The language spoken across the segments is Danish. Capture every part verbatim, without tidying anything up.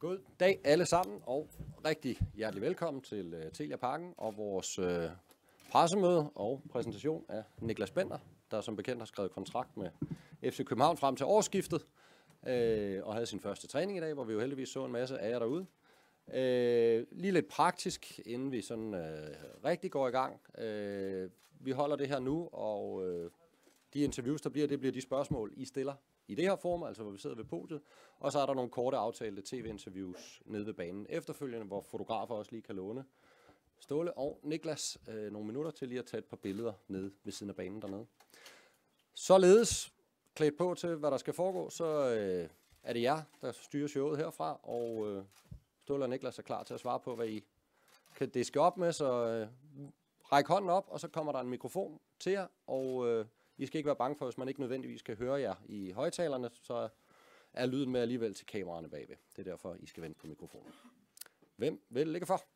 God dag alle sammen, og rigtig hjertelig velkommen til uh, Telia Parken og vores uh, pressemøde og præsentation af Niklas Bender, der som bekendt har skrevet kontrakt med F C København frem til årsskiftet, uh, og havde sin første træning i dag, hvor vi jo heldigvis så en masse af jer derude. Uh, lige lidt praktisk, inden vi sådan uh, rigtig går i gang. Uh, vi holder det her nu, og uh, de interviews, der bliver, det bliver de spørgsmål, I stiller i det her form, altså hvor vi sidder ved podiet, og så er der nogle korte aftalte tv-interviews nede ved banen efterfølgende, hvor fotografer også lige kan låne Ståle og Niklas øh, nogle minutter til lige at tage et par billeder nede ved siden af banen dernede. Således klædt på til, hvad der skal foregå, så øh, er det jer, der styrer showet herfra, og øh, Ståle og Niklas er klar til at svare på, hvad I kan diske op med, så øh, ræk hånden op, og så kommer der en mikrofon til jer, og øh, I skal ikke være bange for, hvis man ikke nødvendigvis kan høre jer i højtalerne, så er lyden med alligevel til kameraerne bagved. Det er derfor, I skal vente på mikrofonen. Hvem vil ligge for?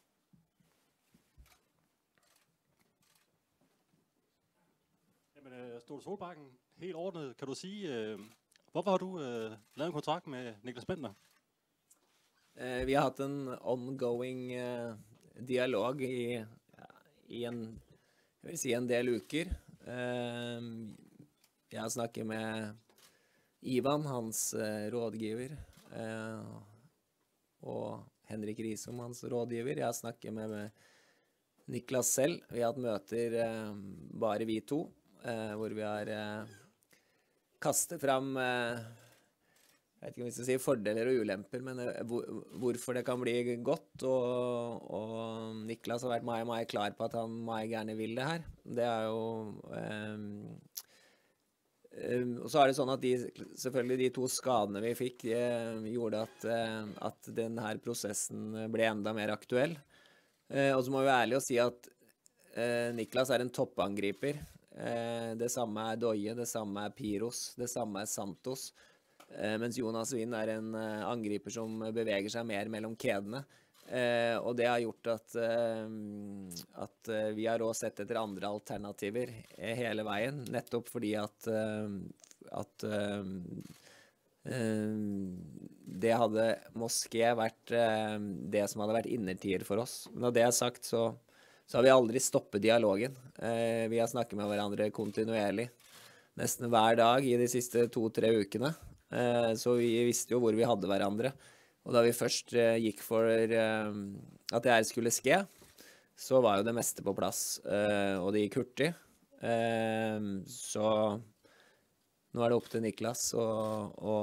Jamen, Ståle Solbakken, helt ordnet, kan du sige, øh, hvorfor har du øh, lavet en kontrakt med Niklas Bender? Uh, vi har haft en ongoing uh, dialog i, ja, i en, jeg vil si en del uker. Uh, jeg har snakket med Ivan, hans uh, rådgiver, uh, og Henrik Risom, hans rådgiver. Jeg har snakket med, med Niklas selv. Vi har hatt møter uh, bare vi to, uh, hvor vi har uh, kastet frem uh, jeg vet ikke om vi skal si fordeler og ulemper, men uh, hvor, hvorfor det kan bli godt, og, og Niklas har vært meget, meget klar på at han meget gerne vil det her. Det er jo um, um, og så er det sånn at de, selvfølgelig de to skadene vi fikk uh, gjorde at, uh, at denne prosessen ble enda mer aktuell. Uh, og så må vi være ærlige og si at uh, Niklas er en toppangriper. Uh, det samme er Doye, det samme er Piros, det samme er Santos. Uh, mens Jonas Wind er en uh, angriper som beveger seg mer mellom kedene. Uh, og det har gjort at, uh, at uh, vi har også sett etter andre alternativer uh, hele veien, nettopp fordi at, uh, at uh, uh, det hadde måske vært uh, det som hadde vært innertier for oss. Når det er sagt, så, så har vi aldri stoppet dialogen. Uh, vi har snakket med hverandre kontinuerlig, nesten hver dag i de siste to-tre ukene. Uh, så vi visste jo hvor vi hadde hverandre. Og da vi først uh, gikk for uh, at det her skulle ske, så var jo det meste på plass, uh, og det gikk hurtig. Uh, så nå er det opp til Niklas å, å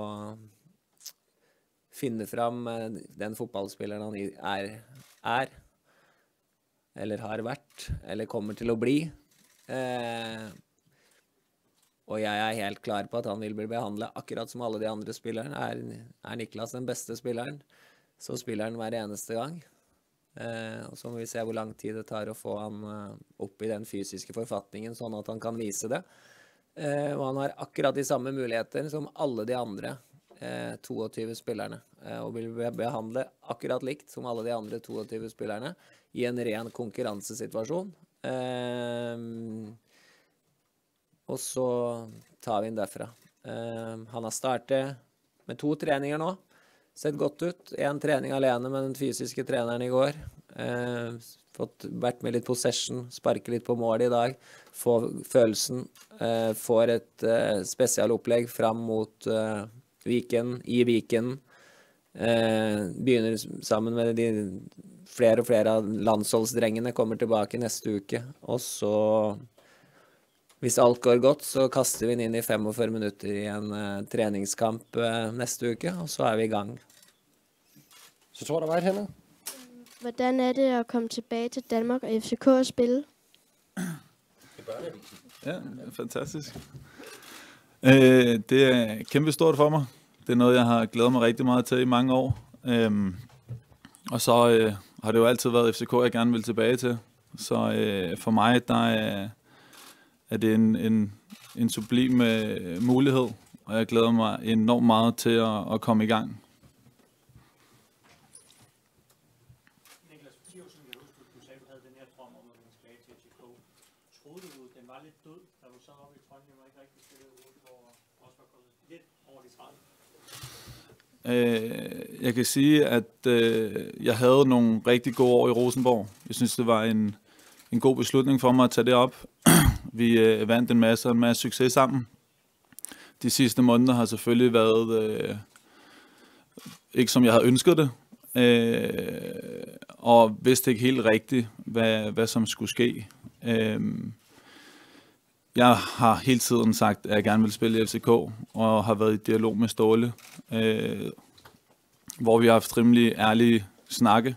finne fram uh, den fotballspilleren han er, er, eller har vært, eller kommer til å bli. Uh, Og jeg er helt klar på at han vil bli behandlet akkurat som alle de andre spillerne. Er, er Niklas den beste spilleren, så spiller han hver eneste gang. Eh, og så må vi se hvor lang tid det tar å få han uh, opp i den fysiske forfatningen, sånn at han kan vise det. Eh, og han har akkurat de samme muligheter som alle de andre eh, toogtyve spillerne. Eh, og vil behandle akkurat likt som alle de andre toogtyve spillerne i en ren konkurransesituasjon. Eh, Og så tar vi inn derfra. Uh, han har startet med to treninger nå. Sett godt ut. En trening alene med den fysiske treneren i går. Uh, fått vært med litt possession, sparke litt på mål i dag. Få følelsen. Uh, får et uh, spesialopplegg fram mot uh, Viken, i Viken. Uh, begynner sammen med de flere og flere av landsholdsdrengene. Kommer tilbake neste uke. Og så... Hvis alt går godt, så kaster vi inn i femogfyrre minutter i en uh, treningskamp uh, neste uke, og så er vi i gang. Så tror jeg, der var et henne. Hvordan er det at komme tilbage til Danmark og F C K og spille? Ja, fantastisk. Øh, det er kæmpe stort for mig. Det er noget, jeg har glædet mig rigtig meget til i mange år. Øhm, og så øh, har det jo altid været F C K, jeg gerne vil tilbage til. Så øh, for mig, der er... er det en, en, en sublim uh, mulighed, og jeg glæder mig enormt meget til at, at komme i gang. Niklas, for ti år siden, jeg husker, du sagde, du havde den her drøm om at vende tilbage til F C K. Troede du, den var lidt død, da du så oppe i Trondheim og ikke rigtig spillede ude, hvor også var gået lidt over de tredive? Øh, jeg kan sige, at øh, jeg havde nogle rigtig gode år i Rosenborg. Jeg synes, det var en, en god beslutning for mig at tage det op. Vi øh, vandt en masse og en masse succes sammen. De sidste måneder har selvfølgelig været øh, ikke som jeg havde ønsket det. Øh, og vidste ikke helt rigtigt, hvad, hvad som skulle ske. Øh, Jeg har hele tiden sagt, at jeg gerne vil spille i F C K, og har været i dialog med Ståle, øh, hvor vi har haft rimelig ærlige snakke.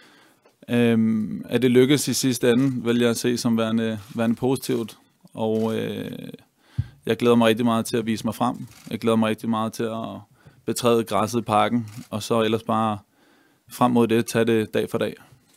Øh, at det lykkes i sidste ende, vil jeg se som værende, værende positivt, og øh, jeg glæder mig rigtig meget til at vise mig frem. Jeg glæder mig rigtig meget til at betræde græsset i parken, og så ellers bare frem mod det, tage det dag for dag.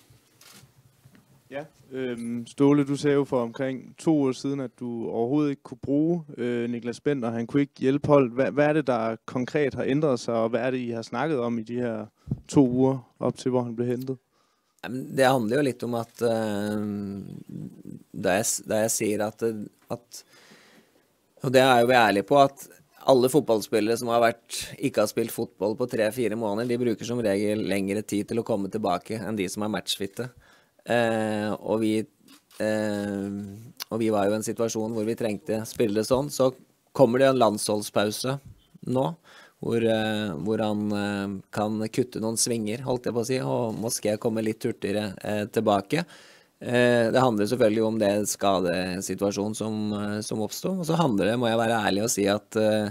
Ja, øhm, Ståle, du sagde jo for omkring to år siden, at du overhovedet ikke kunne bruge øh, Niklas Bender. Han kunne ikke hjælpe hold. Hvad, hvad er det, der konkret har ændret sig, og hvad er det, I har snakket om i de her to uger op til, hvor han blev hentet? Jamen, det handler jo lidt om at uh, da, jeg, da jeg siger at, at og det er jo vi ærlige på, at alle fotballspillere som har vært, ikke har spilt fotball på tre-fire måneder, de bruger som regel lengre tid til å komme tilbake enn de som er matchfitte. Uh, og, vi, uh, og vi var jo i en situasjon hvor vi trengte spillere sånn, så kommer det en landsholdspause nå, hvor, uh, hvor han uh, kan kutte noen svinger, holdt jeg på å si, og måske komme litt hurtigere uh, tilbake. Uh, det handler selvfølgelig om det skadesituasjon som, uh, som oppstod, og så handler det, må jeg være ærlig og si, at uh,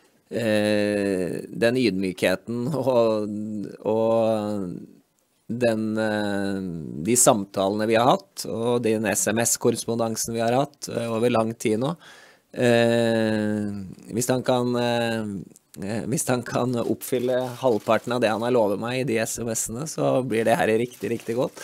uh, den ydmykheten og, og den, de samtalene vi har hatt, og den S M S-korrespondansen vi har hatt over lang tid nå, eh, hvis han kan eh, hvis han kan oppfylle halvparten av det han har lovet meg i de S M S-ene, så blir det her riktig, riktig godt.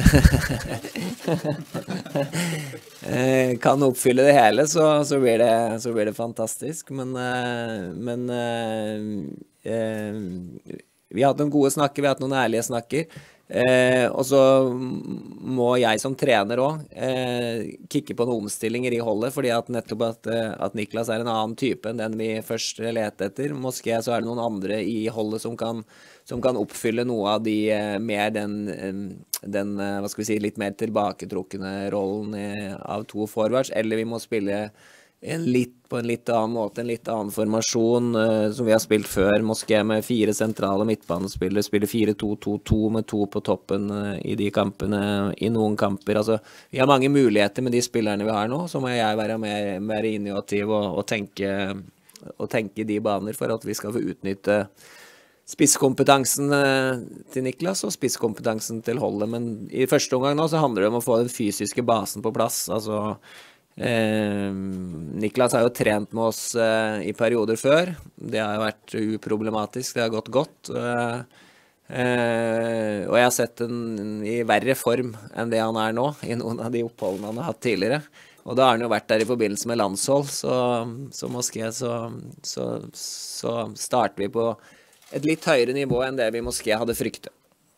eh, kan oppfylle det hele, så, så, blir, det, så blir det fantastisk, men, eh, men eh, eh, vi har hatt noen gode snakker, vi har hatt noen ærlige snakker, eh, og så må jeg som trener også eh, kikke på noen omstillinger i holdet, fordi at nettopp at, at Niklas er en annen type enn den vi først leter etter. Måske så er det noen andre i holdet som kan, som kan oppfylle noe av de eh, mer den, den, hva skal vi si, litt mer tilbaketrukkende rollen eh, av to forwards, eller vi må spille en litt, på en litt annen måte, en litt annen formasjon uh, som vi har spilt før, måske med fire sentrale midtbanespillere, spiller fire to to to med to på toppen uh, i de kampene, i noen kamper. Altså, vi har mange muligheter med de spillerne vi har nå, så må jeg være mer, mer innovativ og, og, tenke, og tenke de baner for at vi skal få utnytte spisskompetansen uh, til Niklas og spisskompetansen til holdet. Men i første omgang nå så handler det om å få den fysiske basen på plass, altså Eh, Niklas har jo trent med oss eh, i perioder før. Det har jo vært uproblematisk, det har gått godt. Eh, eh, og jeg har sett den i verre form enn det han er nå, i noen av de oppholdene han har hatt tidligere. Og da har han jo vært der i forbindelse med landshold, så, så måske så, så, så starter vi på et litt høyere nivå enn det vi måske hadde fryktet.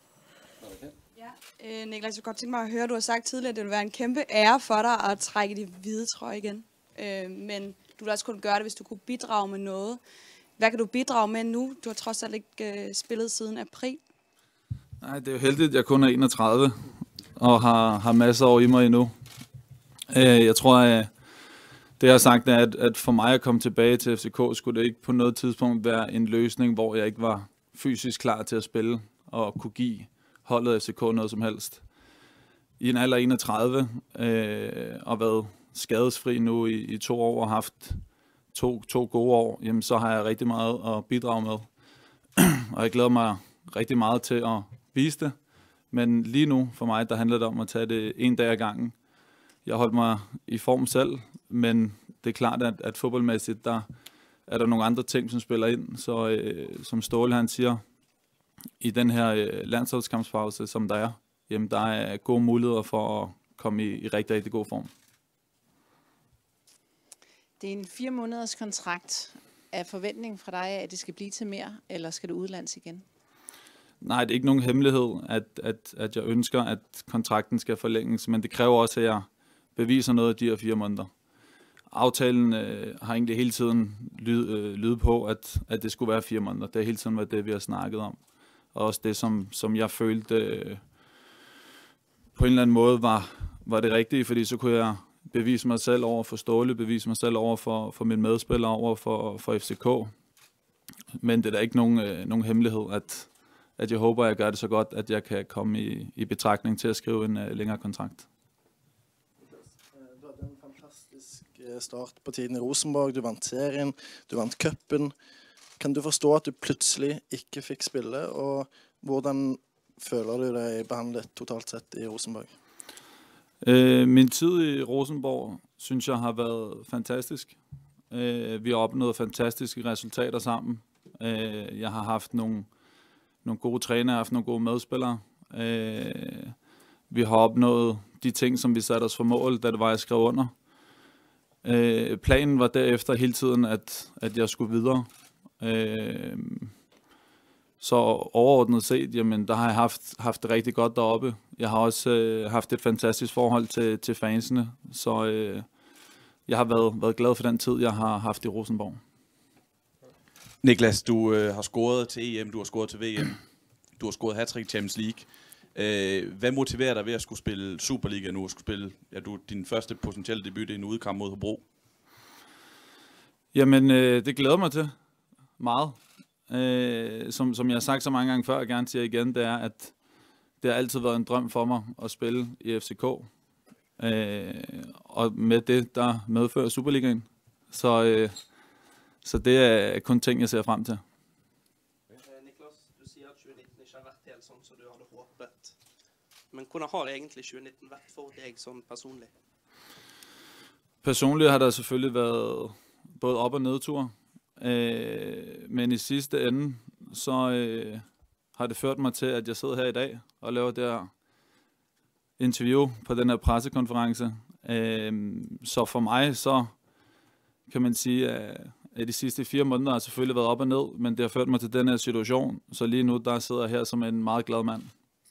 Øh, Niklas, jeg kunne godt tænke mig at høre, du har sagt tidligere, at det vil være en kæmpe ære for dig at trække de hvide trøje igen. Øh, men du vil også kun gøre det, hvis du kunne bidrage med noget. Hvad kan du bidrage med nu? Du har trods alt ikke øh, spillet siden april. Nej, det er jo heldigt, at jeg kun er enogtredive og har, har masser år i mig endnu. Øh, jeg tror, at det jeg har sagt er, at, at for mig at komme tilbage til F C K, skulle det ikke på noget tidspunkt være en løsning, hvor jeg ikke var fysisk klar til at spille og kunne give holdet F C K noget som helst. I en alder enogtredive øh, og været skadesfri nu i, i to år og haft to, to gode år, jamen så har jeg rigtig meget at bidrage med. Og jeg glæder mig rigtig meget til at vise det. Men lige nu for mig, der handler det om at tage det en dag ad gangen. Jeg holdt mig i form selv, men det er klart, at, at fodboldmæssigt, der er der nogle andre ting, som spiller ind. Så øh, som Ståle han siger, i den her øh, landsholdskampspause, som der er, jamen der er gode muligheder for at komme i, i rigtig, rigtig god form. Det er en fire måneders kontrakt. Er forventningen fra dig, at det skal blive til mere, eller skal du udlands igen? Nej, det er ikke nogen hemmelighed, at, at, at jeg ønsker, at kontrakten skal forlænges, men det kræver også, at jeg beviser noget af de her fire måneder. aftalen øh, har egentlig hele tiden lyd, øh, lyd på, at, at det skulle være fire måneder. Det har hele tiden været det, vi har snakket om. Og også det, som, som jeg følte øh, på en eller anden måde var, var det rigtige, fordi så kunne jeg bevise mig selv over for Ståle, bevise mig selv over for, for mine medspillere, over for, for F C K. Men det er da ikke nogen, øh, nogen hemmelighed, at, at jeg håber, at jeg gør det så godt, at jeg kan komme i, i betragtning til at skrive en øh, længere kontrakt. Du havde en fantastisk start på tiden i Rosenborg. Du vandt serien, du vandt cupen. Kan du forstå, at du pludselig ikke fik spille, og hvordan føler du dig behandlet totalt set i Rosenborg? Øh, min tid i Rosenborg, synes jeg, har været fantastisk. Øh, vi har opnået fantastiske resultater sammen. Øh, jeg har haft nogle, nogle gode trænere, haft nogle gode medspillere. Øh, vi har opnået de ting, som vi satte os for mål, da det var, jeg skrev under. Øh, planen var derefter hele tiden, at, at jeg skulle videre. Øh, så overordnet set, jamen, der har jeg haft, haft det rigtig godt deroppe. Jeg har også øh, haft et fantastisk forhold til, til fansene, så øh, jeg har været, været glad for den tid, jeg har haft i Rosenborg. Niklas, du øh, har scoret til E M, du har scoret til V M, du har scoret hat-trick i Champions League. Øh, hvad motiverer dig ved at skulle spille Superliga nu, og skulle spille ja, du, din første potentielle debut i en udkamp mod Hobro? Jamen, øh, det glæder mig til meget. Øh, som, som jeg har sagt så mange gange før, og gerne siger igen, det er, at det har altid været en drøm for mig at spille i F C K. Øh, og med det, der medfører Superligaen. Så, øh, så det er kun ting, jeg ser frem til. Niklas, du siger, at tyve nitten ikke har været helt sådan, som du havde håbet. Men hvordan har det egentlig tyve nitten været for dig sådan personligt? Personligt har der selvfølgelig været både op- og nedtur. Øh, men i sidste ende, så øh, har det ført mig til, at jeg sidder her i dag og laver det her interview på den her pressekonference. Øh, så for mig, så kan man sige, at de sidste fire måneder har selvfølgelig været op og ned, men det har ført mig til den her situation. Så lige nu, der sidder jeg her som en meget glad mand.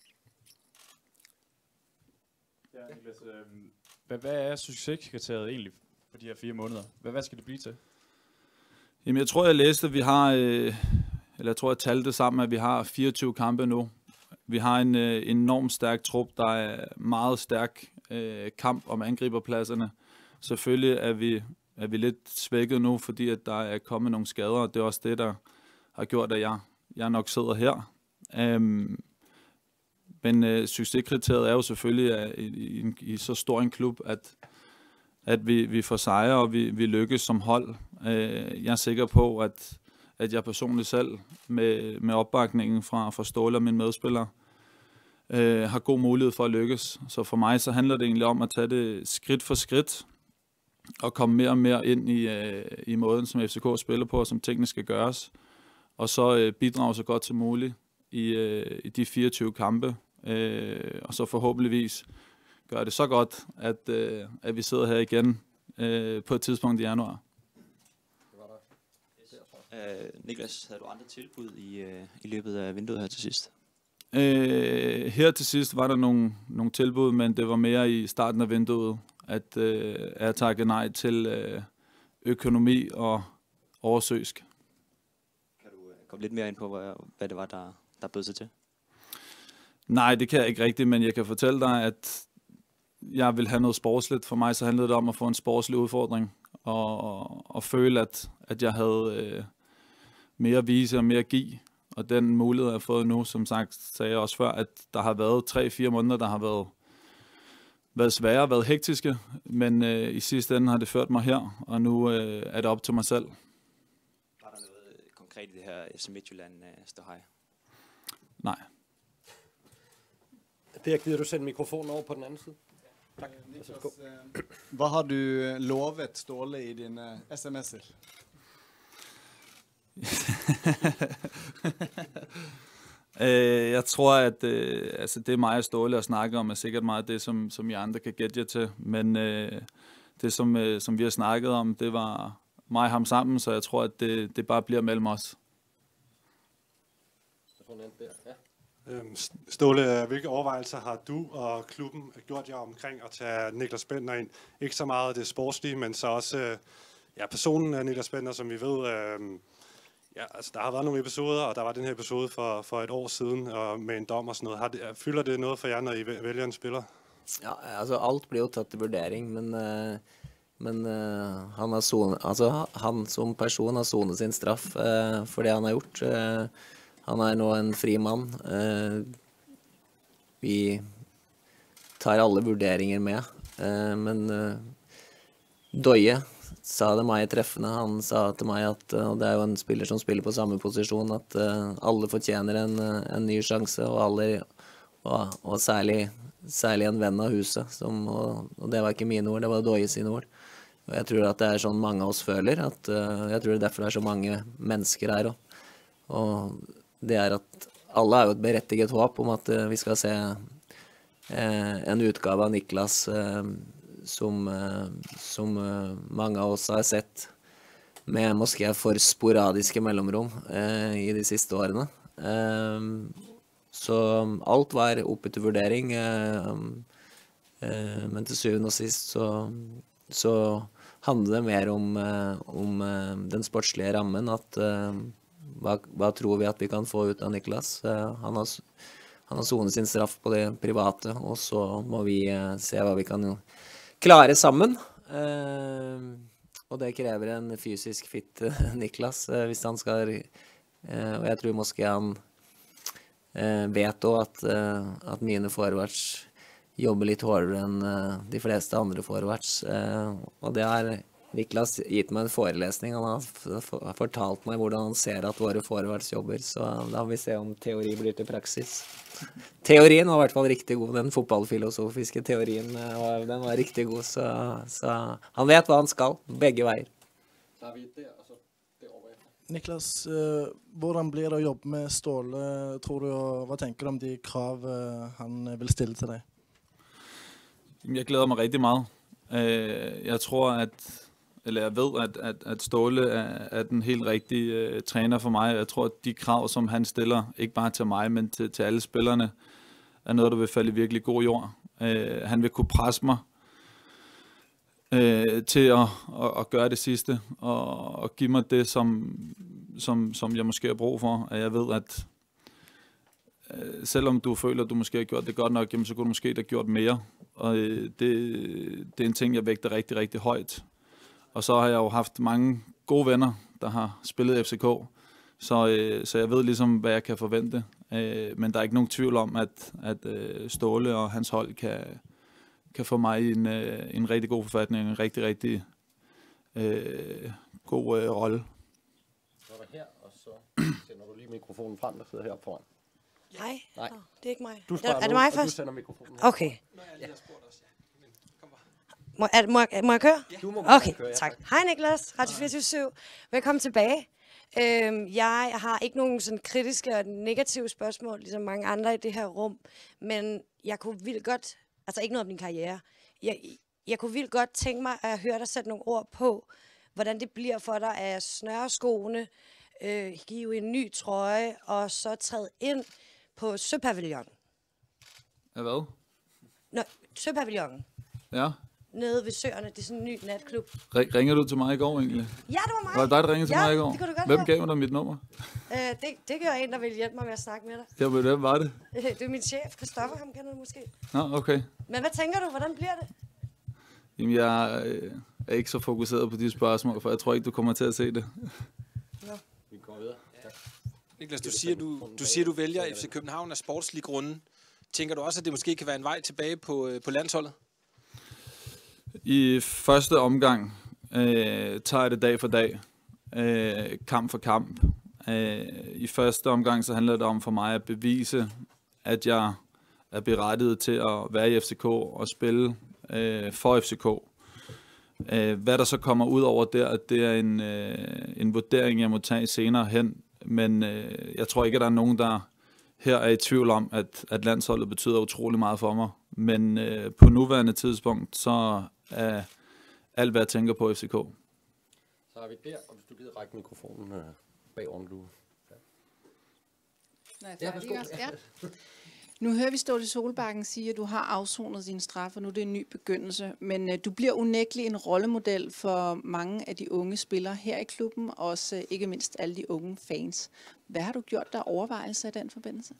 Ja, Niklas, øh, hvad, hvad er succeskriteriet egentlig for de her fire måneder? Hvad, hvad skal det blive til? Jamen, jeg tror, jeg læste, at vi har, øh, eller jeg tror, jeg talte det sammen, at vi har fireogtyve kampe nu. Vi har en øh, enormt stærk trup, der er meget stærk øh, kamp om angriberpladserne. Selvfølgelig er vi, er vi lidt svækket nu, fordi at der er kommet nogle skader, og det er også det, der har gjort, at jeg, jeg nok sidder her. Um, men øh, succeskriteriet er jo selvfølgelig at, i, i, i så stor en klub, at at vi, vi får sejre, og vi, vi lykkes som hold. Øh, jeg er sikker på, at, at jeg personligt selv, med, med opbakningen fra, fra Ståle og mine medspillere, øh, har god mulighed for at lykkes. Så for mig så handler det egentlig om at tage det skridt for skridt, og komme mere og mere ind i, øh, i måden, som F C K spiller på, og som tingene skal gøres. Og så øh, bidrage så godt som muligt i, øh, i de fireogtyve kampe, øh, og så forhåbentligvis gør det så godt, at, øh, at vi sidder her igen øh, på et tidspunkt i januar. Uh, Niklas, havde du andre tilbud i, uh, i løbet af vinduet her til sidst? Øh, her til sidst var der nogle, nogle tilbud, men det var mere i starten af vinduet, at øh, jeg takkede nej til øh, økonomi og oversøisk. Kan du uh, komme lidt mere ind på, hvad, hvad det var, der, der bød sig til? Nej, det kan jeg ikke rigtigt, men jeg kan fortælle dig, at jeg vil have noget sportsligt. For mig så handlede det om at få en sportslig udfordring, og, og, og føle, at, at jeg havde øh, mere at vise og mere at give. Og den mulighed, jeg har fået nu, som sagt, sagde jeg også før, at der har været tre-fire måneder, der har været, været svære, været hektiske, men øh, i sidste ende har det ført mig her, og nu øh, er det op til mig selv. Var der noget konkret i det her F C Midtjylland uh, ståhej? Nej. Per, gider du sætte mikrofonen over på den anden side? Tak. Niklas, eh, hvad har du lovet Ståle i dine sms'er? øh, jeg tror, at øh, altså det er mig og Ståle at snakke om, er sikkert meget det, som, som jeg andre kan gætte jer til. Men øh, det, som, øh, som vi har snakket om, det var mig og ham sammen, så jeg tror, at det, det bare bliver mellem os. Øhm, Ståle, hvilke overvejelser har du og klubben gjort jer omkring at tage Niklas Bendtner ind? Ikke så meget det sportslige, men så også øh, ja, personen af Niklas Bendtner, som vi ved... Øh, ja, altså, der har været nogle episoder, og der var den her episode for, for et år siden og med en dom og sådan noget. Har det, fylder det noget for jer, når I vælger en spiller? Ja, altså alt blir jo tatt til vurdering, men, uh, men uh, han, har zone, altså, han som person har sonet sin straff uh, for det han har gjort. Uh, han er nå en fri mann. Uh, vi tar alle vurderinger med, uh, men uh, Doye sa det meg treffende. Han sa til meg at, og det er jo en spiller som spiller på samme posisjon, at uh, alle fortjener en, en ny sjanse, og, alle, og, og særlig, særlig en venn av huset, som, og, og det var ikke mine ord, det var Doye sine ord. Og jeg tror at det er sånn mange av oss føler, at uh, jeg tror det er derfor det er så mange mennesker her også. Og det er at alle er jo et berettiget håp om at uh, vi skal se uh, en utgave av Niklas uh, som, uh, som uh, mange av oss har sett med måske for sporadiske mellomrom uh, i de siste årene. Uh, så alt var oppe til vurdering, uh, uh, men til syvende og sist så, så handler det mer om, uh, om uh, den sportslige rammen, at uh, hva, hva tror vi at vi kan få ut av Niklas? Uh, han har, han har sonet sin straff på det private, og så må vi uh, se hva vi kan klare sammen. Uh, og det krever en fysisk fit uh, Niklas, uh, hvis han skal, uh, og jeg tror måske han uh, vet også at, uh, at mine forwards jobber litt hårdere enn uh, de fleste andre forwards, uh, og det har Niklas gitt meg en forelesning. Han har fortalt meg hvordan han ser at våre forwards jobber, så da vil vi se om teori blir til praksis. Teorien var i hvert fall riktig god, den fotballfilosofiske teorien, den var riktig god, så, så han vet hva han skal, begge veier. Niklas, eh, hvordan blir det å jobbe med Ståle, tror du, og hva tenker du om de krav eh, han vil stille til deg? Jeg glæder mig rigtig meget. Jeg tror, at eller jeg ved, at, at, at Ståle er, er den helt rigtige uh, træner for mig. Jeg tror, at de krav, som han stiller, ikke bare til mig, men til, til alle spillerne, er noget, der vil falde i virkelig god jord. Uh, han vil kunne presse mig uh, til at, at, at gøre det sidste, og, og give mig det, som, som, som jeg måske har brug for. At jeg ved, at uh, selvom du føler, at du måske har gjort det godt nok, jamen, så kunne du måske have gjort mere. Og uh, det, det er en ting, jeg vægter rigtig, rigtig højt. Og så har jeg jo haft mange gode venner, der har spillet F C K, så, øh, så jeg ved ligesom, hvad jeg kan forvente. Øh, men der er ikke nogen tvivl om, at, at øh, Ståle og hans hold kan, kan få mig i en, øh, en rigtig god forfatning, en rigtig, rigtig øh, god øh, rolle. Så er der her, og så sender du lige mikrofonen frem, der sidder heroppe foran. Nej, Nej. Nå, det er ikke mig. Du er, er det nu, mig og først? du sender mikrofonen her. Okay. Ja. Må, er, må, jeg, må jeg køre? Ja. Du må okay, køre, ja, tak. Hej Niklas, Radio fireogtyve syv. Velkommen tilbage. Øhm, jeg har ikke nogen sådan kritiske og negative spørgsmål, ligesom mange andre i det her rum, men jeg kunne vildt godt, altså ikke noget om din karriere, jeg, jeg kunne vildt godt tænke mig at høre dig sætte nogle ord på, hvordan det bliver for dig at snøre skoene, øh, give en ny trøje, og så træde ind på Søpavillon. Ja, hvad? Nå, Søpavillonen. Ja. Nede ved Søerne, det er sådan en ny natklub. R- ringer du til mig i går egentlig? Ja, det var mig. Var det dig, der ringede til ja, mig i går? det kunne du godt Hvem høre. gav dig mit nummer? Øh, det, det gjorde en, der ville hjælpe mig med at snakke med dig. Ja, men hvem var det? Øh, det er min chef, Christoffer, ham kender du måske. Nå, okay. Men hvad tænker du, hvordan bliver det? Jamen, jeg øh, er ikke så fokuseret på de spørgsmål, for jeg tror ikke, du kommer til at se det. Nå. Vi går videre. Ja. Niklas, du siger, du, du siger, du vælger F C København af sportslige grunde. Tænker du også, at det måske kan være en vej tilbage på, på landsholdet? I første omgang øh, tager jeg det dag for dag, øh, kamp for kamp. Øh, I første omgang så handler det om for mig at bevise, at jeg er berettiget til at være i F C K og spille øh, for F C K. Øh, hvad der så kommer ud over der, det er en, øh, en vurdering, jeg må tage senere hen. Men øh, jeg tror ikke, at der er nogen, der her er i tvivl om, at, at landsholdet betyder utrolig meget for mig. Men øh, på nuværende tidspunkt, så er alt, hvad jeg tænker på F C K. Så er vi der, og hvis du gider række mikrofonen øh, bagover, du... Ja. Nej, færdig, ikke også? Ja. Nu hører vi Ståle Solbakken sige, at du har afsonet dine straffe, og nu er det en ny begyndelse. Men øh, du bliver unægtelig en rollemodel for mange af de unge spillere her i klubben, og også øh, ikke mindst alle de unge fans. Hvad har du gjort der overvejelser i den forbindelse?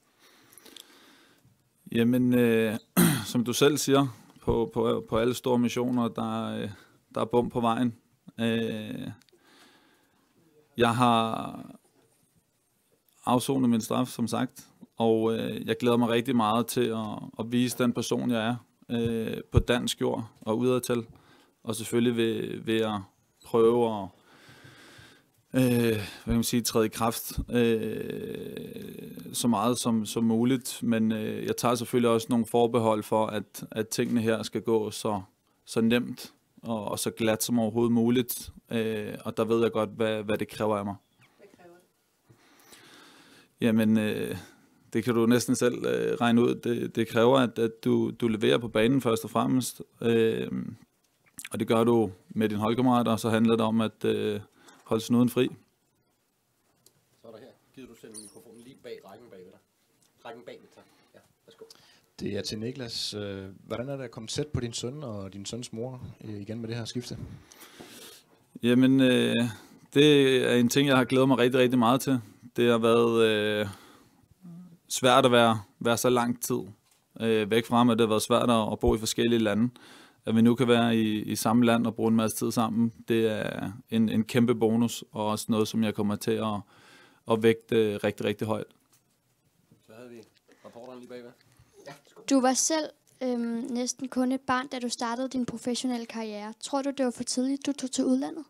Jamen, øh, som du selv siger, på, på, på alle store missioner, der, øh, der er bum på vejen. Øh, jeg har afsonet min straf, som sagt, og øh, jeg glæder mig rigtig meget til at, at vise den person, jeg er øh, på dansk jord og udadtil. Og selvfølgelig ved, ved at prøve at øh, hvad kan man sige, træde i kraft øh, så meget som, som muligt. Men øh, jeg tager selvfølgelig også nogle forbehold for, at, at tingene her skal gå så, så nemt og, og så glat som overhovedet muligt. Øh, og der ved jeg godt, hvad, hvad det kræver af mig. Hvad kræver det? Jamen, øh, det kan du næsten selv øh, regne ud. Det, det kræver, at, at du, du leverer på banen først og fremmest. Øh, og det gør du med dine holdkammerater, og så handler det om at øh, holde snuden fri. Så er der her. Gider du sende mikrofonen lige bag rækken bagved dig? Rækken bagved dig. Ja, værsgo. Det er til Niklas. Hvordan er det at komme tæt på din søn og din søns mor igen med det her skifte? Jamen, øh, det er en ting, jeg har glædet mig rigtig, rigtig meget til. Det har været øh, svært at være, være så lang tid øh, væk fra ham, at det har været svært at bo i forskellige lande. At vi nu kan være i, i samme land og bruge en masse tid sammen, det er en, en kæmpe bonus, og også noget, som jeg kommer til at, at vægte rigtig, rigtig højt. Så havde vi rapporteren lige bagved. Ja, du var selv øhm, næsten kun et barn, da du startede din professionelle karriere. Tror du, det var for tidligt, du tog til udlandet?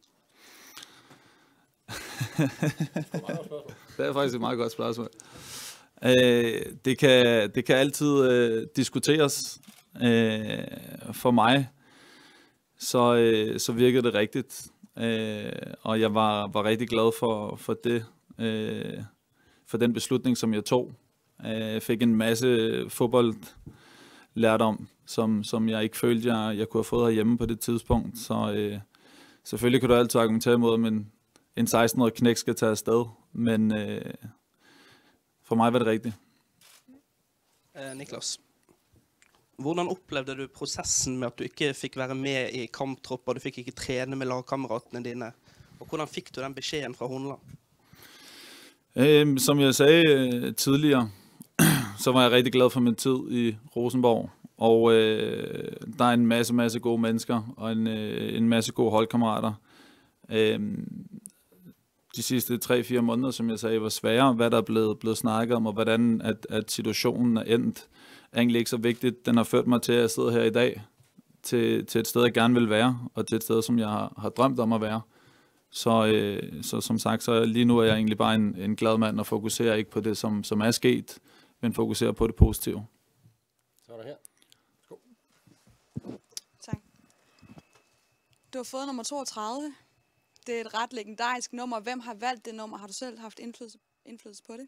Det er faktisk et meget godt spørgsmål. Øh, det, kan, det kan altid øh, diskuteres. Øh, for mig, så, øh, så virkede det rigtigt. Øh, og jeg var, var rigtig glad for, for det, øh, for den beslutning, som jeg tog. Jeg øh, fik en masse fodboldlærdom, som, som jeg ikke følte, jeg, jeg kunne have fået herhjemme på det tidspunkt. Så øh, selvfølgelig kan du altid argumentere imod, at en, en seksten-årig knæk skal tage afsted. Men øh, for mig var det rigtigt. Uh, Niklas, hvordan oplevde du prosessen med at du ikke fik være med i kamptropp, og du fik ikke træne med lagkammeratene dine? Og hvordan fik du den beskeden fra Hornland? Øhm, som jeg sagde øh, tidligere, så var jeg rigtig glad for min tid i Rosenborg. Og øh, der er en masse, masse gode mennesker, og en, øh, en masse gode holdkammerater. Øhm, de sidste tre fire måneder, som jeg sagde, var svære, hvad der er blevet, blevet snakket om, og hvordan at, at situationen er endt. Er egentlig ikke så vigtigt. Den har ført mig til, at jeg sidder her i dag, til, til et sted, jeg gerne vil være, og til et sted, som jeg har, har drømt om at være. Så, øh, så som sagt, så lige nu er jeg egentlig bare en, en glad mand, og fokuserer ikke på det, som, som er sket, men fokuserer på det positive. Så er der her. Skål. Tak. Du har fået nummer toogtredive. Det er et ret legendarisk nummer. Hvem har valgt det nummer? Har du selv haft indflydelse, indflydelse på det?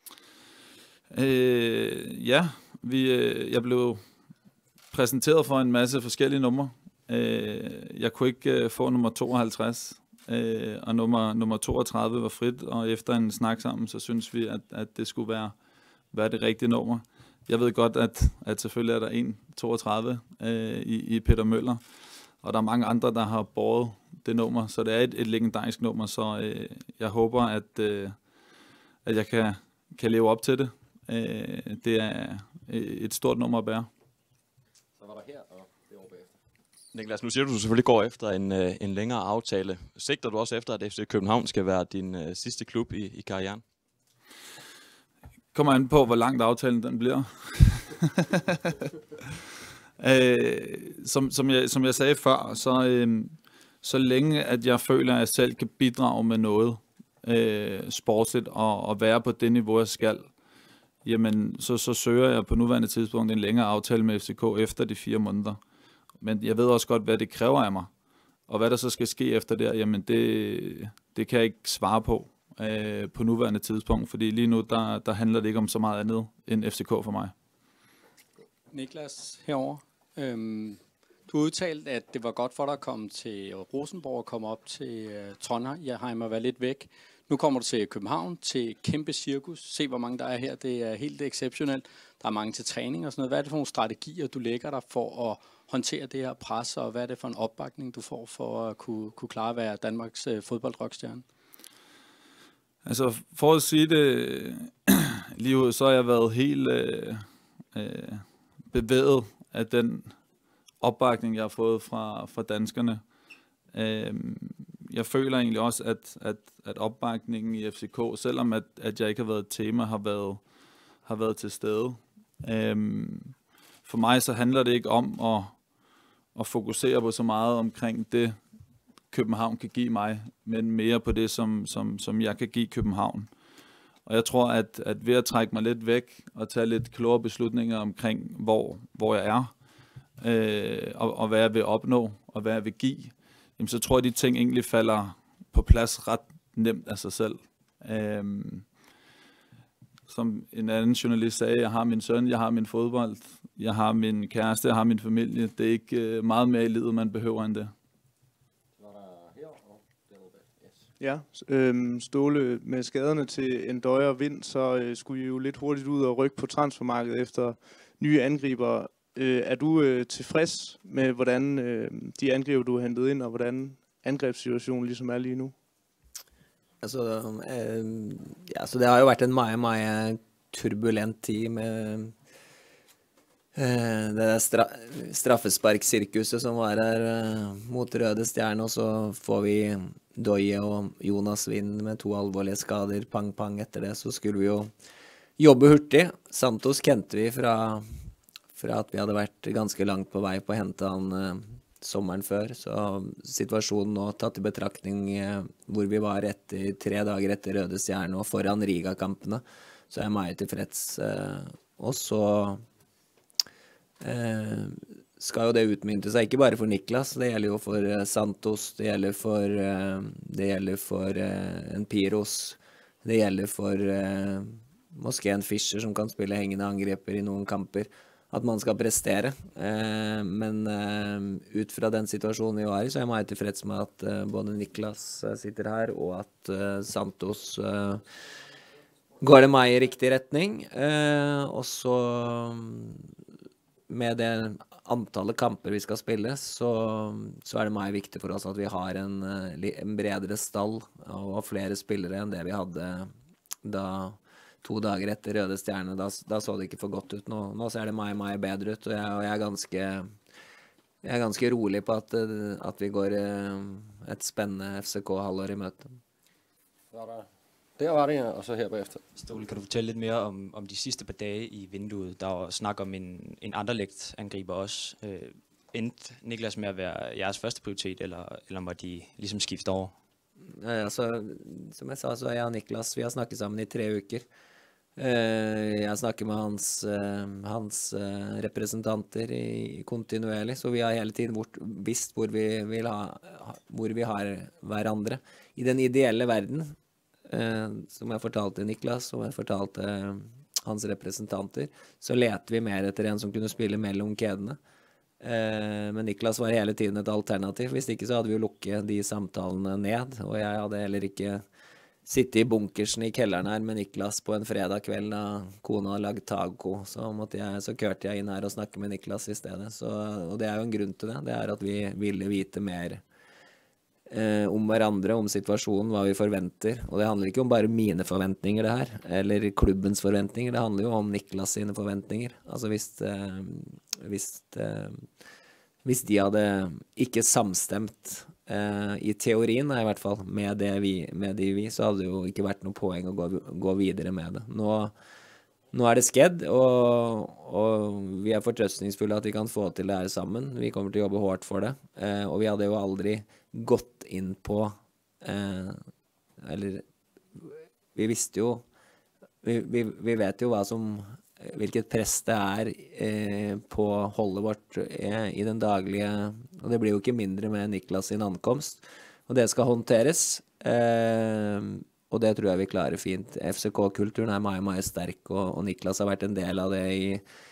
Øh, ja, vi, øh, jeg blev præsenteret for en masse forskellige numre. Øh, jeg kunne ikke øh, få nummer tooghalvtreds, øh, og nummer, nummer toogtredive var frit, og efter en snak sammen, så synes vi, at, at det skulle være, være det rigtige nummer. Jeg ved godt, at, at selvfølgelig er der en toogtredive øh, i, i Peter Møller, og der er mange andre, der har båret det nummer, så det er et, et legendarisk nummer, så øh, jeg håber, at, øh, at jeg kan, kan leve op til det. Øh, det er et stort nummer at bære. Så var der her, og det over bagefter. Niklas, nu siger du, du selvfølgelig går efter en, en længere aftale. Sigter du også efter, at F C København skal være din uh, sidste klub i, i karrieren? Kommer an på, hvor langt aftalen den bliver. øh, som, som, jeg, som jeg sagde før, så, øh, så længe at jeg føler, at jeg selv kan bidrage med noget øh, sportsligt og, og være på det niveau, jeg skal, jamen så, så søger jeg på nuværende tidspunkt en længere aftale med F C K efter de fire måneder. Men jeg ved også godt, hvad det kræver af mig. Og hvad der så skal ske efter der, jamen det, det kan jeg ikke svare på øh, på nuværende tidspunkt, fordi lige nu, der, der handler det ikke om så meget andet end F C K for mig. Niklas herover. Øhm, du har udtalt, at det var godt for dig at komme til Rosenborg og komme op til uh, Trondheim og være lidt væk. Nu kommer du til København, til kæmpe cirkus. Se, hvor mange der er her. Det er helt exceptionelt. Der er mange til træning og sådan noget. Hvad er det for nogle strategier, du lægger dig for at håndtere det her pres, og hvad er det for en opbakning, du får for at kunne, kunne klare at være Danmarks øh, fodboldrockstjerne? Altså, for at sige det lige ud, så har jeg været helt øh, øh, bevæget af den opbakning, jeg har fået fra, fra danskerne. Øh, jeg føler egentlig også, at, at, at opbakningen i F C K, selvom at, at jeg ikke har været et tema, har været, har været til stede. Øh, for mig så handler det ikke om at, at fokusere på så meget omkring det, København kan give mig, men mere på det, som, som, som jeg kan give København. Og jeg tror, at, at ved at trække mig lidt væk og tage lidt klogere beslutninger omkring, hvor, hvor jeg er, øh, og, og hvad jeg vil opnå, og hvad jeg vil give, jamen, så tror jeg, at de ting egentlig falder på plads ret nemt af sig selv. Øh, som en anden journalist sagde, jeg har min søn, jeg har min fodbold, jeg har min kæreste, jeg har min familie. Det er ikke øh, meget mere i livet, man behøver end det. Ja, øhm, Ståle, med skaderne til Ndøje og Vind, så øh, skulle I jo lidt hurtigt ud og rykke på transfermarkedet efter nye angriber. Øh, er du øh, tilfreds med, hvordan øh, de angriber, du har hentet ind, og hvordan angrebssituationen ligesom er lige nu? Altså, øh, ja, så det har jo vært en meget, meget turbulent tid med det der stra straffesparksirkuset som var her uh, mot Røde Stjerne, og så får vi Doye og Jonas Vind med to alvorlige skader, pang-pang etter det, så skulle vi jo jobbe hurtig. Santos kjente vi fra, fra at vi hadde vært ganske langt på vei på å hente han uh, sommeren før, så situasjonen nå tatt i betraktning uh, hvor vi var etter, tre dager etter Røde Stjerne og foran Riga-kampene, så er jeg meget tilfreds. Uh, og så Eh, skal jo det utmynte seg ikke bare for Niklas, det gjelder jo for eh, Santos, det gjelder for, eh, det gjelder for eh, en Piros, det gjelder for eh, måske en Fischer som kan spille hengende angreper i noen kamper, at man skal prestere. Eh, men eh, ut fra den situasjonen vi var i, så er jeg meget tilfreds med at eh, både Niklas eh, sitter her, og at eh, Santos eh, går det meg i riktig retning. Eh, og så med det antallet kamper vi skal spille, så, så er det meget viktig for oss at vi har en, en bredere stall og flere spillere enn det vi hadde da to dager etter Røde Stjerne. Da, da så det ikke for godt ut. Nå, nå ser det meget, meget bedre ut, og jeg, og jeg, er, ganske, jeg er ganske rolig på at, at vi går et spennende F C K-halvår i møte. Der var det, og så her bagefter. Ståle, kan du fortælle lidt mere om, om de sidste par dage i vinduet? Der var snak om en, en Anderlecht angriber også. Øh, endte Niklas med at være jeres første prioritet, eller, eller må de ligesom skifte over? Ja, altså, som jeg sa, så er jeg og Niklas, vi har snakket sammen i tre uker. Uh, jeg snakker med hans, uh, hans uh, representanter i, kontinuerlig, så vi har hele tiden vort, visst hvor vi, vil ha, hvor vi har hverandre. I den ideelle verden, Uh, som jeg fortalte Niklas, som jeg fortalte uh, hans representanter, så leter vi mer etter en som kunne spille mellom kjedene. Uh, men Niklas var hele tiden et alternativ. Hvis ikke så hadde vi jo lukket de samtalene ned, og jeg hadde heller ikke sittet i bunkersen i kjelleren her med Niklas på en fredag kveld da kona hadde lagd taco, så, måtte jeg, så kørte jeg inn her og snakke med Niklas i stedet. Så, og det er jo en grunn til det. Det er at vi ville vite mer Eh, om hverandre, om situasjonen, hva vi forventer. Og det handler ikke om bare mine forventninger det her, eller klubbens forventninger, det handler jo om Niklas sine forventninger. Altså hvis, eh, hvis, eh, hvis de hadde ikke samstemt eh, i teorien, i hvert fall, med det vi, med de vi, så hadde det jo ikke vært noe poeng å gå, gå videre med det. Nå, nå er det skjedd, og, og vi er fortrøstningsfulle at vi kan få til det her sammen. Vi kommer til å jobbe hårdt for det, eh, og vi hadde jo aldri gått inn på eh, eller vi visste jo vi, vi, vi vet jo hva som hvilket press det er eh, på holdet vårt eh, i den daglige, og det blir jo ikke mindre med Niklas sin ankomst, og det skal håndteres eh, og det tror jeg vi klarer fint. F C K-kulturen er meget, meget sterk, og, og Niklas har vært en del av det i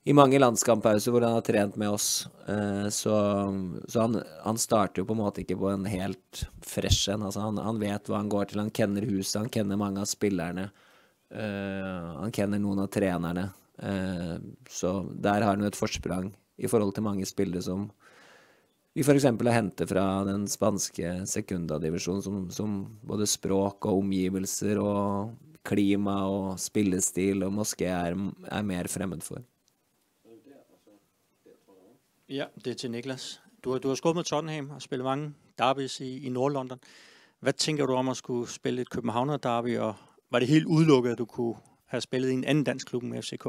i mange landskampauser hvor han har trent med oss. Eh, så så han, han starter jo på en måte ikke på en helt fresh en. Altså han, han vet hva han går til, han kjenner huset, han kjenner mange av spillerne. Eh, han kjenner noen av trenerne. Eh, så der har han jo et forsprang i forhold til mange spillere som vi for eksempel har hentet fra den spanske sekundadivisjonen som, som både språk og omgivelser og klima og spillestil og måske er, er mer fremmed for. Ja, det er til Niklas. Du har, du har skåret med Tottenham og spillet mange derbys i, i Nord-London. Hvad tænker du om at skulle spille et Københavner-derby, og var det helt udelukket, at du kunne have spillet i en anden dansk klub med F C K?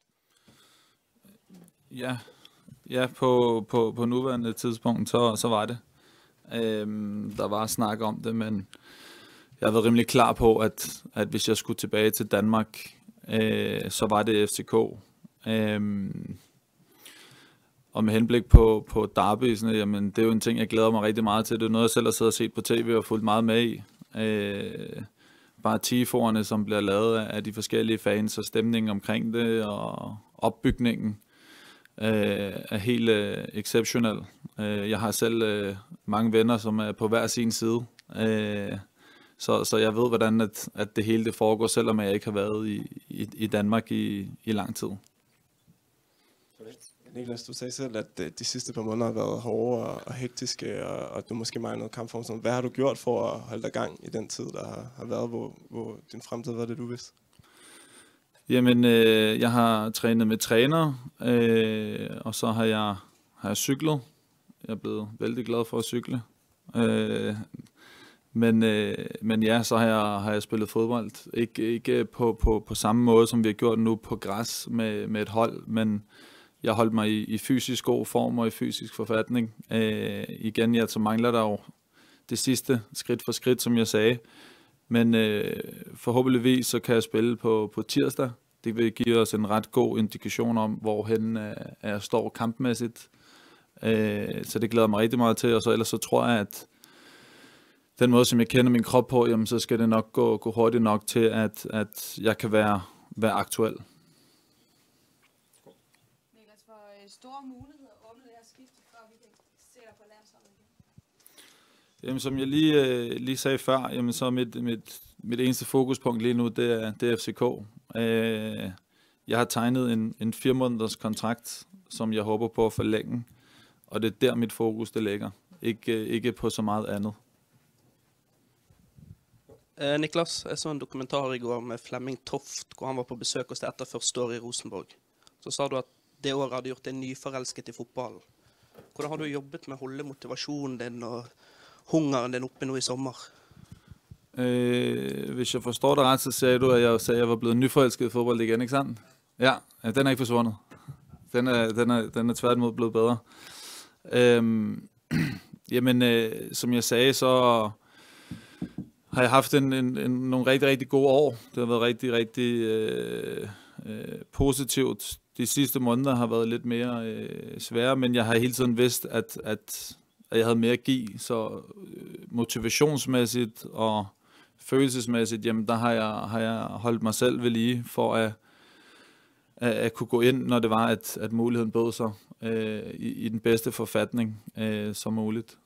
Ja, ja på, på, på nuværende tidspunkt, så, så var det. Øhm, der var snak om det, men jeg har været rimelig klar på, at, at hvis jeg skulle tilbage til Danmark, øh, så var det F C K. Øhm, og med henblik på, på derbysene, jamen det er jo en ting, jeg glæder mig rigtig meget til. Det er noget, jeg selv har siddet og set på tv og fulgt meget med i. Øh, bare tifoerne, som bliver lavet af de forskellige fans, og stemningen omkring det, og opbygningen øh, er helt øh, exceptionel. Øh, jeg har selv øh, mange venner, som er på hver sin side. Øh, så, så jeg ved, hvordan at, at det hele det foregår, selvom jeg ikke har været i, i, i Danmark i, i lang tid. Niklas, du sagde selv, at de sidste par måneder har været hårde og, og hektiske, og, og du måske mangler noget kampform. Hvad har du gjort for at holde dig gang i den tid, der har, har været, hvor, hvor din fremtid var det, du vidste? Jamen, øh, jeg har trænet med træner, øh, og så har jeg, har jeg cyklet. Jeg er blevet vældig glad for at cykle. Øh, men, øh, men ja, så har jeg, har jeg spillet fodbold. Ikke, ikke på, på, på samme måde, som vi har gjort nu på græs med, med et hold, men jeg holdt mig i, i fysisk god form og i fysisk forfatning. Øh, igen, ja, så mangler der jo det sidste skridt for skridt, som jeg sagde. Men øh, forhåbentligvis så kan jeg spille på, på tirsdag. Det vil give os en ret god indikation om, hvorhen øh, jeg står kampmæssigt. Øh, så det glæder mig rigtig meget til. Og så ellers så tror jeg, at den måde, som jeg kender min krop på, jamen, så skal det nok gå, gå hurtigt nok til, at, at jeg kan være, være aktuel. Store muligheder åbne det her skifte, før vi kan se dig på landsholdet igen? Jamen, som jeg lige, øh, lige sagde før, jamen, så er mit, mit, mit eneste fokuspunkt lige nu, det er, det er F C K. Øh, jeg har tegnet en, en fire måneders kontrakt, som jeg håber på at forlænge, og det er der mit fokus det ligger. Ikke, ikke på så meget andet. Eh, Niklas, jeg så en dokumentar i går med Flemming Toft, hvor han var på besøk hos deg etter første år i Rosenborg. Så sa du at det året hadde gjort deg nyforelsket i fotballen. Hvordan har du jobbet med å holde motivasjonen din og hungeren din oppe nå i sommer? Øh, hvis jeg forstår dig ret, så sagde du, at jeg sagde, at jeg var blevet nyforelsket i fodbold igen, ikke sandt? Ja, ja, den er ikke forsvundet. Den er, den er, den er tværtimod blevet bedre. Øhm, jamen, øh, som jeg sagde, så har jeg haft en, en, en, nogle rigtig, rigtig gode år. Det har været rigtig, rigtig øh, øh, positivt. De sidste måneder har været lidt mere øh, svære, men jeg har hele tiden vidst, at, at, at jeg havde mere at give. Så øh, motivationsmæssigt og følelsesmæssigt, jamen der har jeg, har jeg holdt mig selv ved lige for at, at, at kunne gå ind, når det var, at, at muligheden bød sig øh, i, i den bedste forfatning øh, som muligt.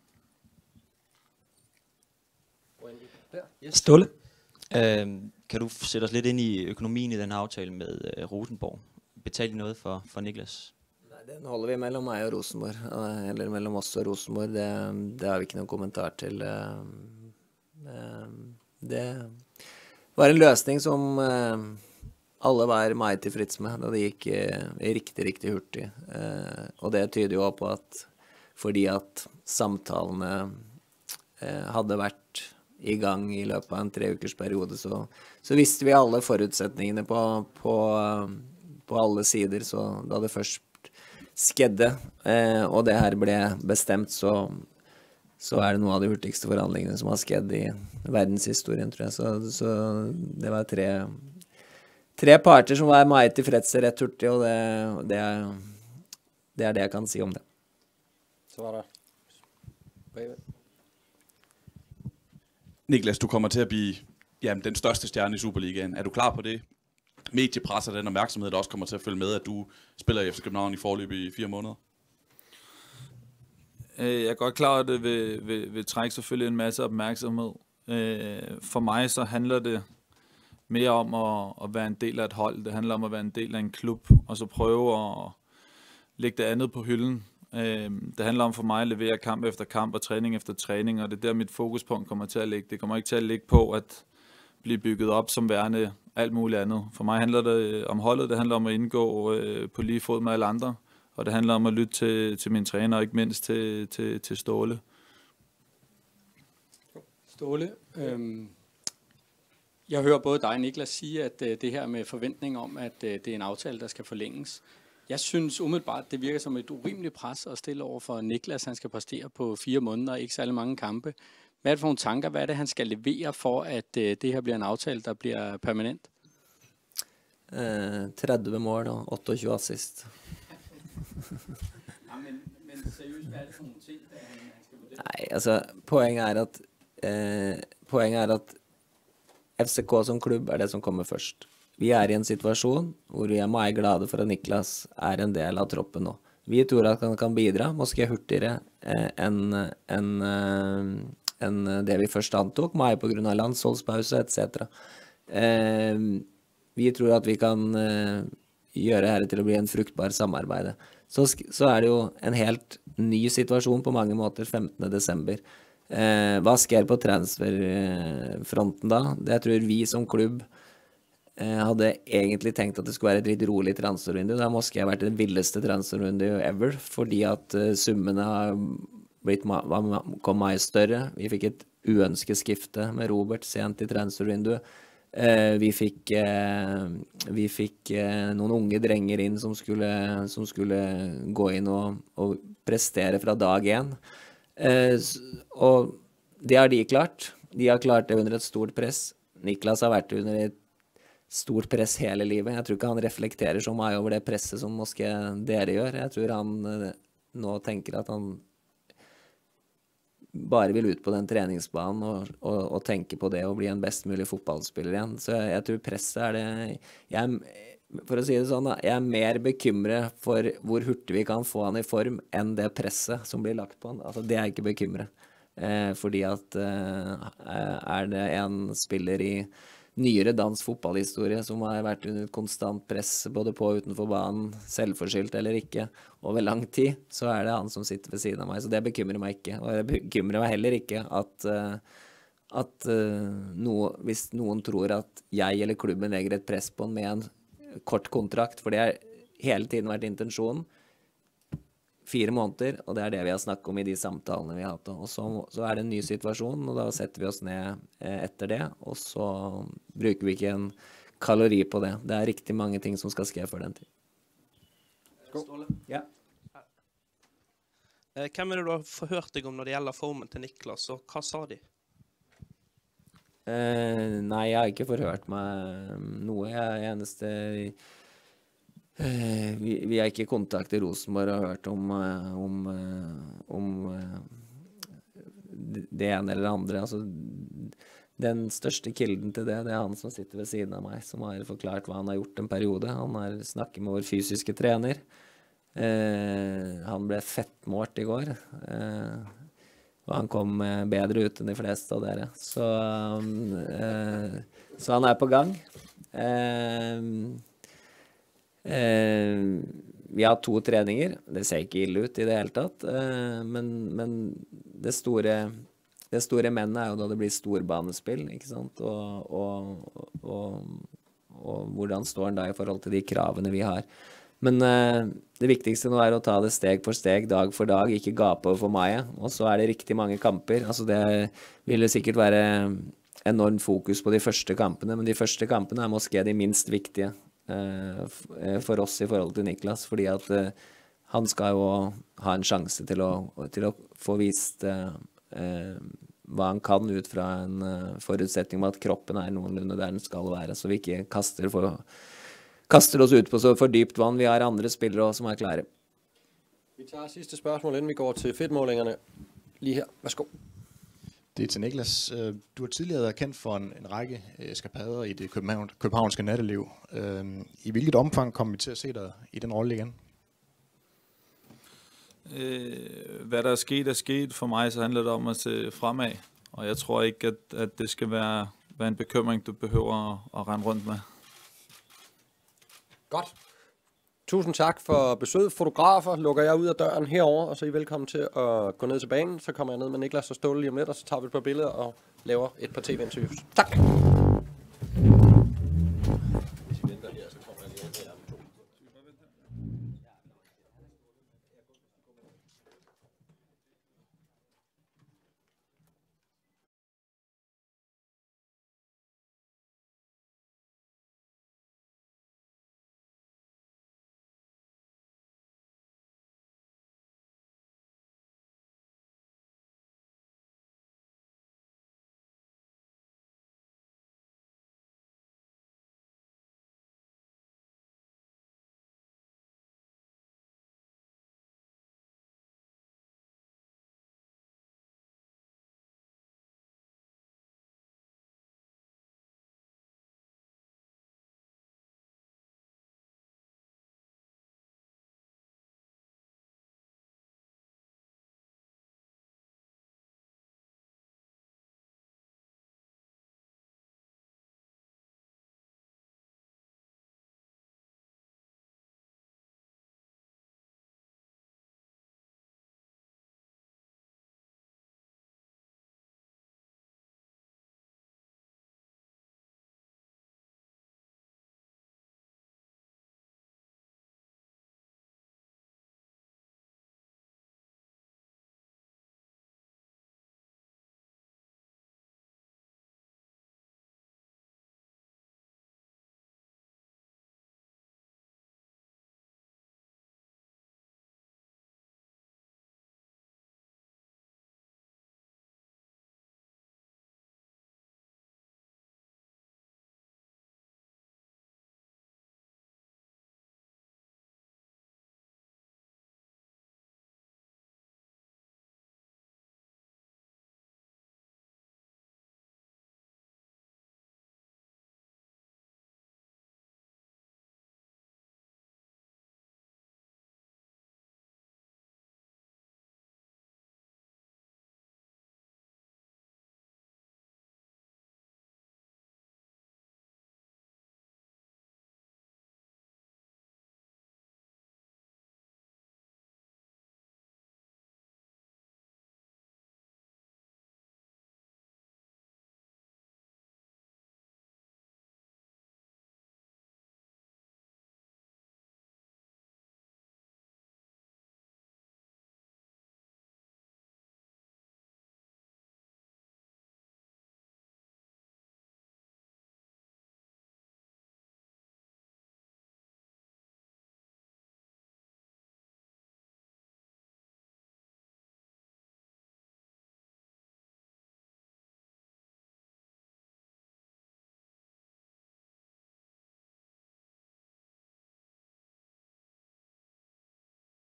Ståle, øh, kan du sætte os lidt ind i økonomien i den aftale med øh, Rosenborg? Betaler de noget for, for Niklas? Nei, den holder vi mellom meg og Rosenborg, eller mellom oss og Rosenborg. Det, det har vi ikke noen kommentar til. Det var en løsning som alle var meget tilfreds med, da det gikk riktig, riktig hurtig. Og det tyder jo på at fordi at samtalene hadde vært i gang i løpet av en tre ukers periode, så, så visste vi alle forutsetningene på, på, på alle sider, så da det først skedde, eh, og det her ble bestemt, så, så er det noe av de hurtigste forhandlingene som har skjedd i verdenshistorien, tror jeg. Så, så det var tre, tre parter som var meget tilfredse rett hurtig, og det, det, er, det er det jeg kan si om det. Så var der bagved. Niklas, du kommer til at blive jamen, den største stjerne i Superligaen. Er du klar på det? mediepres og den opmærksomhed, der også kommer til at følge med, at du spiller i F C København i forløb i fire måneder? Jeg er godt klar, at det vil, vil, vil trække selvfølgelig en masse opmærksomhed. For mig så handler det mere om at, at være en del af et hold. Det handler om at være en del af en klub, og så prøve at lægge det andet på hylden. Det handler om for mig at levere kamp efter kamp og træning efter træning, og det er der mit fokuspunkt kommer til at ligge. Det kommer ikke til at ligge på at blive bygget op som værende alt muligt andet. For mig handler det om holdet, det handler om at indgå på lige fod med alle andre, og det handler om at lytte til, til min træner, og ikke mindst til, til, til Ståle. Ståle, øhm, jeg hører både dig og Niklas sige, at øh, det her med forventning om, at øh, det er en aftale, der skal forlænges. Jeg synes umiddelbart, det virker som et urimeligt pres at stille over for Niklas. Han skal præstere på fire måneder, ikke særlig mange kampe. Hvad er det for nogle tanker? Hvad er det, han skal levere for, at øh, det her bliver en aftale, der bliver permanent? Uh, tretti mål og otteogtyve assist. Ja, men, men seriøst, hvad er det for nogle ting, der han, han skal vurdere? Nej, altså, poenget er at, eh, poenget er at F C K som klubb er det som kommer først. Vi er i en situasjon hvor vi er meget glade for at Niklas er en del av troppen nå. Vi tror at han kan bidra, måske hurtigere eh, enn en, eh, en det vi først antok, meget på grunn av landsholdspause et cetera. Eh, vi tror at vi kan eh, gjøre her til å bli en fruktbar samarbeid. Så, så er det jo en helt ny situasjon på mange måter femtende desember. Eh, hva sker på transferfronten da? Det jeg tror vi som klubb eh, hadde egentlig tenkt at det skulle være et litt rolig transfervindu. Det har måske vært det villeste transfervindu ever, fordi at uh, summene har blitt ma kom mye større. Vi fikk et uønsket skifte med Robert sent i transfervinduet. Eh, vi fikk, eh, vi fikk eh, noen unge drenger inn som skulle, som skulle gå inn og, og prestere fra dag én. Eh, og det har de klart. De har klart det under et stort press. Niklas har vært under et stort press hele livet. Jeg tror ikke han reflekterer så mye over det presset som måske dere gjør. Jeg tror han eh, nå tenker at han bare vil ut på den treningsbanen og, og, og tenke på det og bli en best mulig fotballspiller igjen. Så jeg, jeg tror presset er det... Jeg, for å si det sånn da, jeg er mer bekymret for hvor hurtig vi kan få han i form enn det presset som blir lagt på han. Altså, det er jeg ikke bekymret. Eh, fordi at eh, er det en spiller i nyere dansk fotballhistorie som har vært under konstant press både på og utenfor banen, selvforskyldt eller ikke, over lang tid, så er det han som sitter ved siden av meg. Så det bekymrer meg ikke. Og det bekymrer meg heller ikke at, at noe, hvis noen tror at jeg eller klubben legger et press på han med en kort kontrakt, for det har hele tiden vært intensjonen, fire måneder, og det er det vi har snakket om i de samtalene vi har hatt. Og så, så er det en ny situasjon, og da setter vi oss ned eh, etter det, og så bruker vi ikke en kalori på det. Det er riktig mange ting som skal skje for den tid. Ståle? Ja. Eh, hvem er det du har forhørt deg om når det gjelder formen til Niklas, og hva sa de? Eh, nei, jeg har ikke forhørt meg noe. Jeg er eneste... Uh, vi, vi er ikke i kontakt i Rosenborg og har hørt om, uh, om, uh, om uh, det ene eller det andre. Altså, den største kilden til det, det er han som sitter ved siden av meg, som har forklart hva han har gjort en periode. Han har snakket med vår fysiske trener. Uh, han ble fettmålt i går, uh, og han kom uh, bedre ut enn de fleste av dere. Så, um, uh, så han er på gang. Uh, Eh, vi har to treninger, det ser ikke ille ut i det hele tatt, eh, men, men det store, det store mennet er jo da det blir storbanespill, ikke sant, og, og, og, og hvordan står han da i forhold til de kravene vi har. Men eh, det viktigste nå er å ta det steg for steg, dag for dag, ikke gape over for meg, og så er det riktig mange kamper. Altså det ville sikkert være enormt fokus på de første kampene, men de første kampene er måske de minst viktige for oss i forhold til Niklas, fordi at uh, han skal jo ha en sjanse til å, til å få vist uh, uh, hva han kan ut fra en uh, forutsetning med at kroppen er noenlunde der den skal være, så vi ikke kaster, for, kaster oss ut på så for dypt vann. Vi har andre spillere også som er klare. Vi tager sidste spørgsmål, inden vi går til fedtmålingerne. Lige her. Værsgo. Det er til Niklas. Øh, Du har tidligere været kendt for en, en række eskapader i det københavn, københavnske natteliv. Øh, I hvilket omfang kommer vi til at se dig i den rolle igen? Øh, hvad der er sket, er sket. For mig så handler det om at se fremad. Og jeg tror ikke, at, at det skal være, være en bekymring, du behøver at, at rende rundt med. Godt. Tusind tak for besøget. Fotografer lukker jeg ud af døren herover, og så er I velkommen til at gå ned til banen. Så kommer jeg ned med Niklas og Ståle lige om lidt, og så tager vi et par billeder og laver et par tv-interviews. Tak.